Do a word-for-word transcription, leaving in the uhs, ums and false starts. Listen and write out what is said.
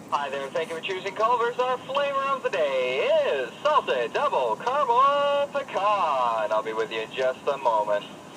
Hi there, thank you for choosing Culvers. Our flavor of the day is salted double caramel pecan. I'll be with you in just a moment.